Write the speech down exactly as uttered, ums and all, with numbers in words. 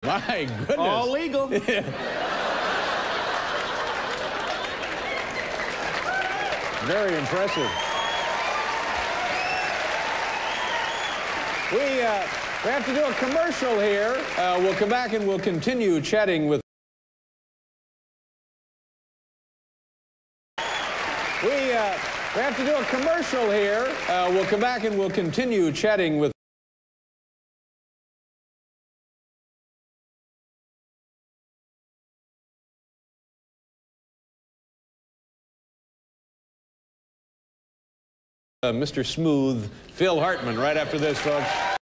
My goodness. All legal. Very impressive. We, uh, we have to do a commercial here. Uh, we'll come back and we'll continue chatting with... We, uh, we have to do a commercial here. Uh, we'll come back and we'll continue chatting with... Uh, Mister Smooth, Phil Hartman, right after this, folks.